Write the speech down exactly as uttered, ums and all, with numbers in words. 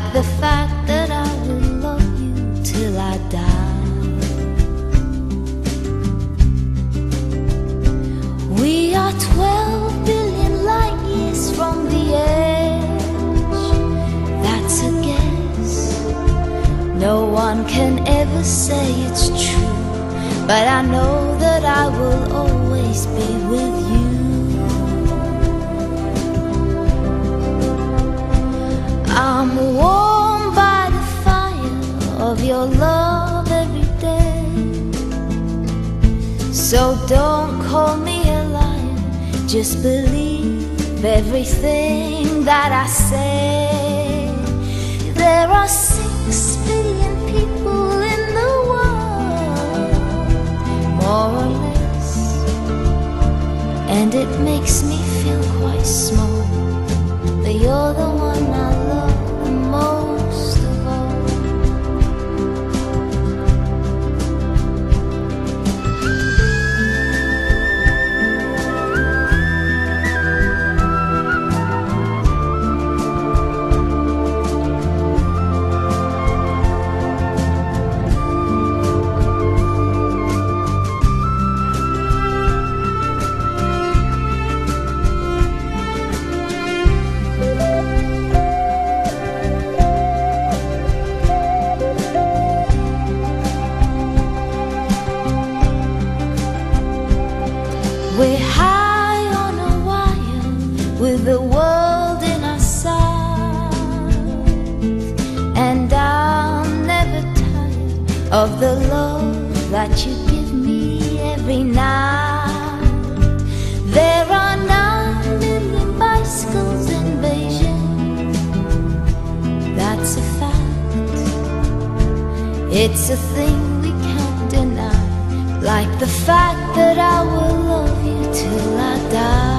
like the fact that I will love you till I die. We are twelve billion light years from the edge. That's a guess. No one can ever say it's true, but I know that I will always be with you. I'm warmed by the fire of your love every day. So don't call me a liar, just believe everything that I say. There are six billion people in the world, more or less, and it makes me feel quite small, but you're the one I love the most of all. We're high on a wire with the world in our sight, and I'll never tire of the love that you give me every night. There are nine million bicycles in Beijing, that's a fact. It's a thing we can't deny, like the fact that I will love you till I die.